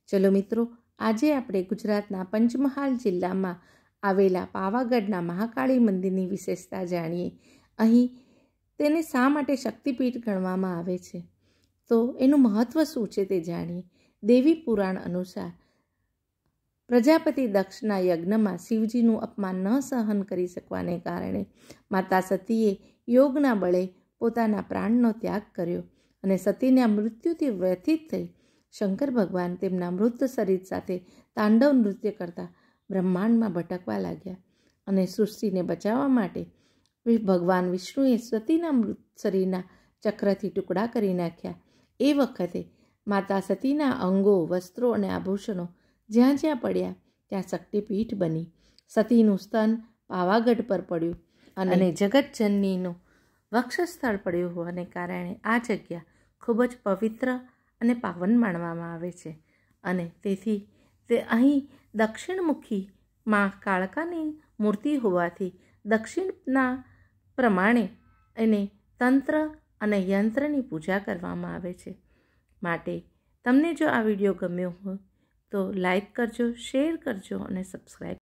ચલો મિત્રો, આજે આપણે ગુજરાતના પંચમહાલ જિલ્લામાં આવેલા પાવાગઢના મહાકાળી મંદિરની વિશેષતા જાણીએ. અહીં તેને શા માટે શક્તિપીઠ ગણવામાં આવે છે, તો એનું મહત્ત્વ શું છે તે જાણીએ. દેવી પુરાણ અનુસાર પ્રજાપતિ દક્ષના યજ્ઞમાં શિવજીનું અપમાન ન સહન કરી શકવાને કારણે માતા સતીએ યોગના બળે પોતાના પ્રાણનો ત્યાગ કર્યો અને સતીના મૃત્યુથી વ્યથિત થઈ શંકર ભગવાન તેમના મૃત શરીર સાથે તાંડવ નૃત્ય કરતા બ્રહ્માંડમાં ભટકવા લાગ્યા અને સૃષ્ટિને બચાવવા માટે ભગવાન વિષ્ણુએ સતીના મૃત શરીરના ચક્રથી ટુકડા કરી નાખ્યા. એ વખતે માતા સતીના અંગો, વસ્ત્રો અને આભૂષણો જ્યાં જ્યાં પડ્યા ત્યાં શક્તિપીઠ બની. સતીનું સ્તન પાવાગઢ પર પડ્યું અને જગતજનનીનું વક્ષસ્થળ પડ્યું હોવાને કારણે આ જગ્યા ખૂબ જ પવિત્ર અને પાવન માનવામાં આવે છે. અને તેથી તે અહીં દક્ષિણમુખી માં કાળકાની મૂર્તિ હોવાથી દક્ષિણના પ્રમાણે એને તંત્ર અને યંત્રની પૂજા કરવામાં આવે છે. માટે તમને જો આ વિડીયો ગમ્યો હોય તો લાઈક કરજો, શેર કરજો અને સબસ્ક્રાઈબ